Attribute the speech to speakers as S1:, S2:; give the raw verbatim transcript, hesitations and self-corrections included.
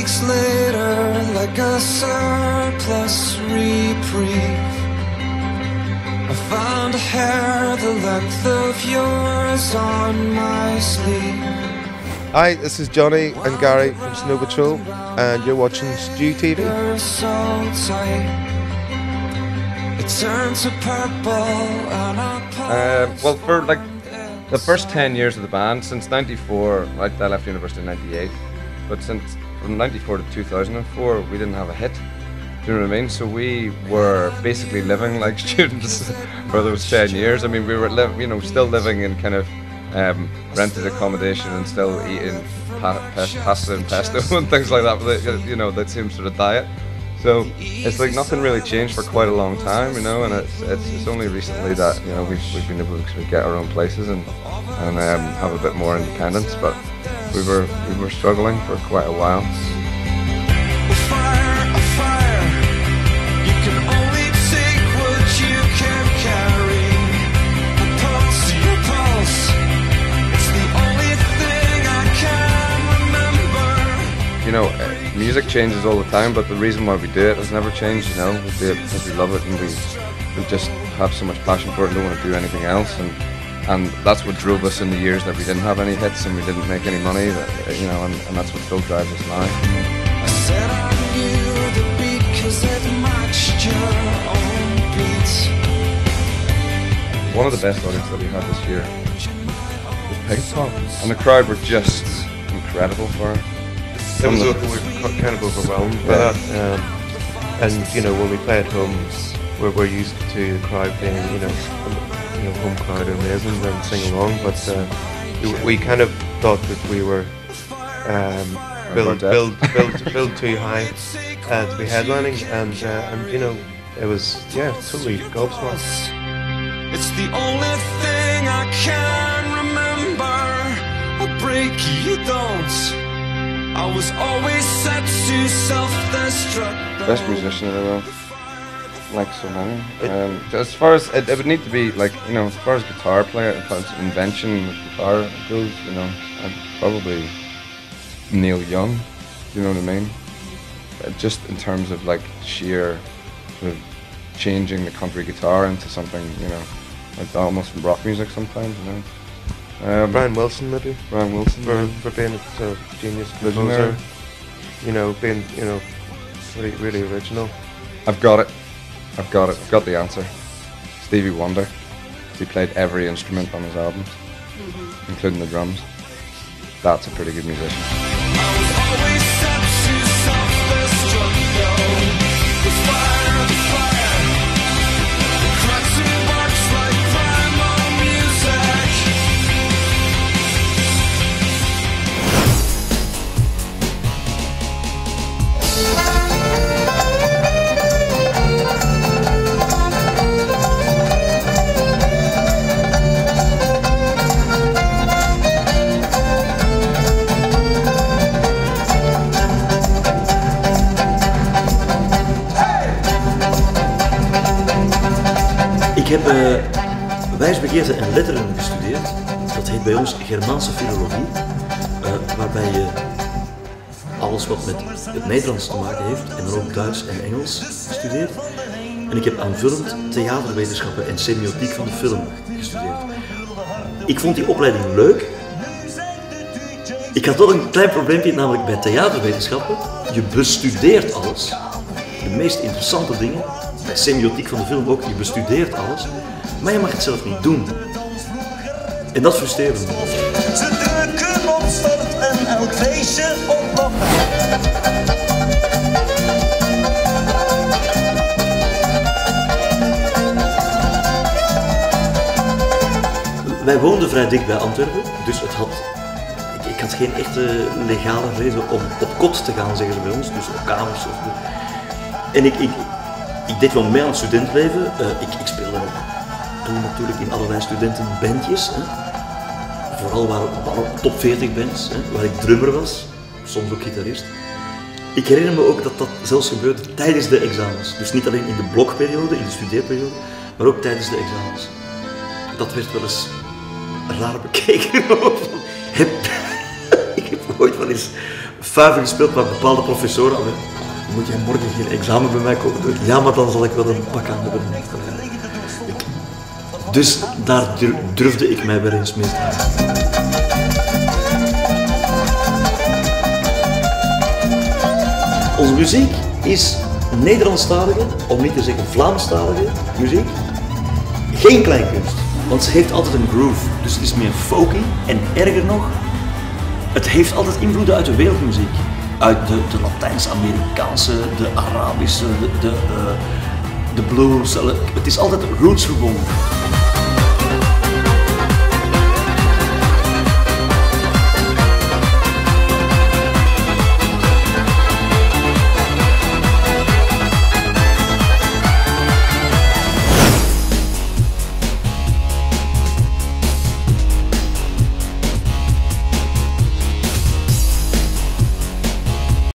S1: weeks later, like a surplus reprieve, I found a hair the length of yours on my sleeve.
S2: Hi, this is Johnny and Gary from Snow Patrol, and you're watching Stew T V.
S1: You're so tight, it turned to purple and I
S3: Uh, well, for like the first ten years of the band, since ninety-four, like I left university in ninety-eight, but since from ninety-four to two thousand four, we didn't have a hit. Do you know what I mean? So we were basically living like students for those ten years. I mean, we were, li you know, still living in kind of um, rented accommodation and still eating pa pa pasta and pesto and things like that. But you know, that same sort of diet. So it's like nothing really changed for quite a long time, you know, and it's it's, it's only recently that, you know, we've, we've been able to sort of get our own places and and um, have a bit more independence. But we were we were struggling for quite a while.
S1: fire, a fire. You can only take what you can carry. A pulse, your pulse. It's the only thing I can remember.
S3: You know, music changes all the time, but the reason why we do it has never changed. You know, we do it because we love it and we we just have so much passion for it and don't want to do anything else. And and that's what drove us in the years that we didn't have any hits and we didn't make any money. That, you know, and, and that's what still drives us now.
S1: I said I knew the beat 'cause it matched your own beats.
S3: One of the best audiences that we had this year was Pig Pop, and the crowd were just incredible for it.
S2: It was, we were kind of overwhelmed by that, um, and you know, when we play at home, we're, we're used to the crowd being, you know, you know, home crowd are amazing and sing along, but uh, we, we kind of thought that we were um, built, built, built, built too high uh, to be headlining, and uh, and you know, it was yeah, totally gobsmacked.
S1: It's the only thing I can remember. A break you don't. I was always set to self-destruct.
S3: Best musician in the world, like so many. Um, as far as it, it would need to be like, you know, as far as guitar player, as far as invention with guitar goes, you know, I'd probably Neil Young. Do you know what I mean? Uh, Just in terms of like sheer sort of changing the country guitar into something, you know, like almost rock music sometimes, you know. Um,
S2: Brian Wilson, maybe.
S3: Brian Wilson,
S2: for,
S3: yeah.
S2: for being a uh, genius
S3: Visionary.
S2: composer, you know, being, you know, really, really original.
S3: I've got it. I've got it. I've got the answer. Stevie Wonder. He played every instrument on his albums, mm-hmm. including the drums. That's a pretty good musician.
S1: I was always set to self-destruct, though. With fire, the fire. The cracks and barks like primal music.
S4: Ik heb uh, wijsbegeerte en letteren gestudeerd. Dat heet bij ons Germaanse filologie, uh, waarbij je alles wat met het Nederlands te maken heeft en dan ook Duits en Engels studeert. En ik heb aanvullend theaterwetenschappen en semiotiek van de film gestudeerd. Ik vond die opleiding leuk. Ik had wel een klein probleempje, namelijk bij theaterwetenschappen. Je bestudeert alles, de meest interessante dingen. Bij semiotiek van de film ook, je bestudeert alles, maar je mag het zelf niet doen. En dat frustreert me.
S5: Ze drukken op start en elk feestje op nog.
S4: Wij woonden vrij dicht bij Antwerpen, dus het had, ik, ik had geen echte legale reden om op kot te gaan, zeggen ze bij ons, dus op kamers. Of, en ik, ik, ik deed wel mee aan het studentenleven. Uh, ik, ik speelde ook toen natuurlijk in allerlei studentenbandjes. Hè. Vooral waren, waren top veertig bands, hè, waar ik drummer was, soms ook gitarist. Ik herinner me ook dat dat zelfs gebeurde tijdens de examens. Dus niet alleen in de blokperiode, in de studeerperiode, maar ook tijdens de examens. Dat werd wel eens raar bekeken. heb, ik heb ooit wel eens vuiven gespeeld met bepaalde professoren. Moet jij morgen geen examen bij mij komen doen? Ja, maar dan zal ik wel een pak aan hebben. Dus daar durfde ik mij weer eens mee te houden. Onze muziek is Nederlandstalige, om niet te zeggen Vlaamstalige muziek. Geen kleinkunst, want ze heeft altijd een groove. Dus het is meer folky en erger nog, het heeft altijd invloeden uit de wereldmuziek. Uit de, de Latijns-Amerikaanse, de Arabische, de, de, uh, de blues. Het is altijd roots verbonden.